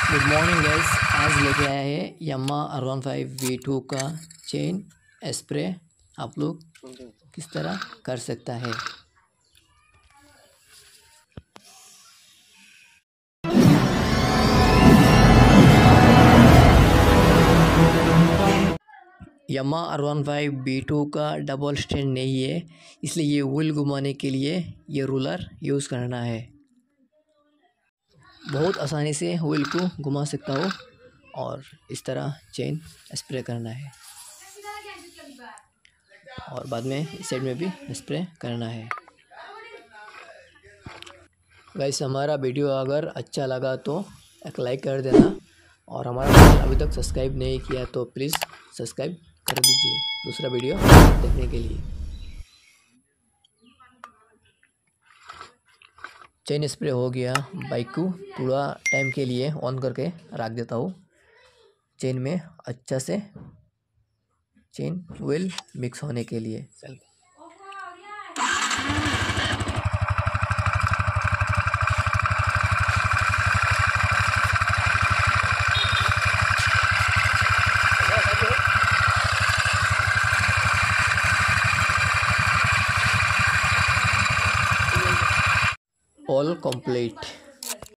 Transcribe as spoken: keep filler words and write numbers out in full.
Good morning guys, आज लेके आया है Yamaha R one five V two का चेन स्प्रे। आप लोग किस तरह कर सकता है। Yamaha R one five V two का डबल स्टैंड नहीं है, इसलिए ये व्हील घुमाने के लिए ये रूलर यूज़ करना है। बहुत आसानी से व्हील को घुमा सकता हो और इस तरह चेन स्प्रे करना है और बाद में इस साइड में भी स्प्रे करना है। गाइस, हमारा वीडियो अगर अच्छा लगा तो एक लाइक कर देना और हमारा चैनल अभी तक सब्सक्राइब नहीं किया तो प्लीज़ सब्सक्राइब कर दीजिए दूसरा वीडियो देखने के लिए। चेन स्प्रे हो गया। बाइक को थोड़ा टाइम के लिए ऑन करके रख देता हूँ। चेन में अच्छा से चेन व्हील मिक्स होने के लिए। All complete.